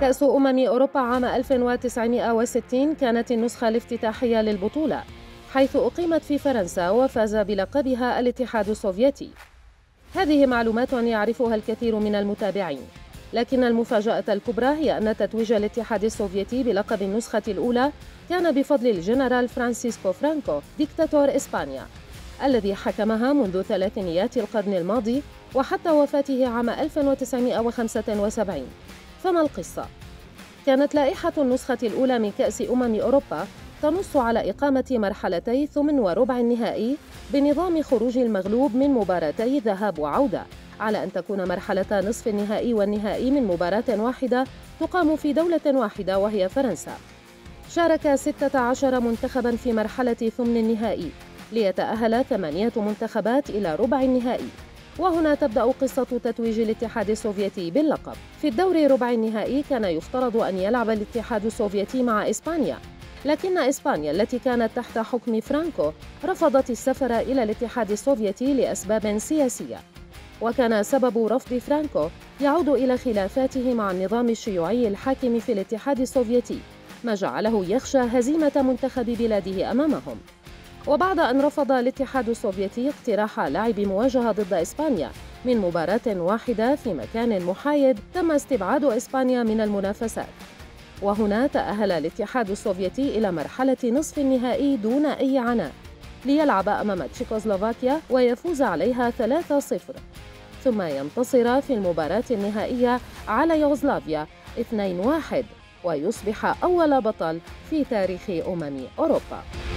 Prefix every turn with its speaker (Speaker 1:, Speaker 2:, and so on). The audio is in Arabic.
Speaker 1: كأس أوروبا عام 1960 كانت النسخة الافتتاحية للبطولة، حيث أقيمت في فرنسا وفاز بلقبها الاتحاد السوفيتي. هذه معلومات يعرفها الكثير من المتابعين، لكن المفاجأة الكبرى هي أن تتويج الاتحاد السوفيتي بلقب النسخة الأولى كان بفضل الجنرال فرانسيسكو فرانكو ديكتاتور إسبانيا، الذي حكمها منذ ثلاثينيات القرن الماضي وحتى وفاته عام 1975. فما القصة؟ كانت لائحة النسخة الأولى من كأس أوروبا تنص على إقامة مرحلتي ثمن وربع النهائي بنظام خروج المغلوب من مباراتي ذهاب وعودة، على أن تكون مرحلة نصف النهائي والنهائي من مباراة واحدة تقام في دولة واحدة وهي فرنسا. شارك 16 منتخباً في مرحلة ثمن النهائي، ليتأهل 8 منتخبات إلى ربع النهائي، وهنا تبدأ قصة تتويج الاتحاد السوفيتي باللقب. في الدور ربع النهائي كان يفترض أن يلعب الاتحاد السوفيتي مع إسبانيا، لكن إسبانيا التي كانت تحت حكم فرانكو رفضت السفر إلى الاتحاد السوفيتي لأسباب سياسية، وكان سبب رفض فرانكو يعود إلى خلافاته مع النظام الشيوعي الحاكم في الاتحاد السوفيتي، ما جعله يخشى هزيمة منتخب بلاده أمامهم. وبعد أن رفض الاتحاد السوفيتي اقتراح لعب مواجهة ضد إسبانيا من مباراة واحدة في مكان محايد، تم استبعاد إسبانيا من المنافسات، وهنا تأهل الاتحاد السوفيتي إلى مرحلة نصف النهائي دون أي عناء، ليلعب أمام تشيكوسلوفاكيا ويفوز عليها 3-0، ثم ينتصر في المباراة النهائية على يوغوسلافيا 2-1، ويصبح أول بطل في تاريخ أوروبا.